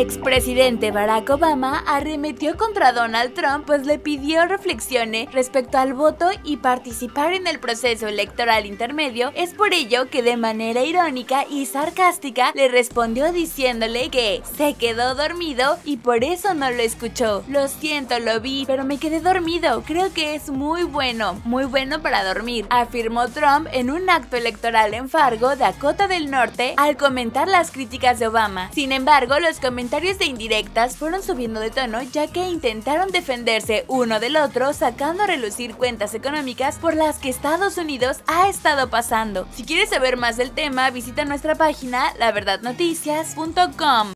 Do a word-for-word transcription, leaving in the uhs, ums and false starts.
expresidente Barack Obama arremetió contra Donald Trump, pues le pidió reflexione respecto al voto y participar en el proceso electoral intermedio. Es por ello que de manera irónica y sarcástica le respondió diciéndole que se quedó dormido y por eso no lo escuchó. Lo siento, lo vi, pero me quedé dormido. Creo que es muy bueno, muy bueno para dormir, afirmó Trump en un acto electoral en Fargo, Dakota del Norte, al comentar las críticas de Obama. Sin embargo, los comentarios de indirectas fueron subiendo de tono, ya que intentaron defenderse uno del otro, sacando a relucir cuentas económicas por las que Estados Unidos ha estado pasando. Si quieres saber más del tema, visita nuestra página la verdad noticias punto com.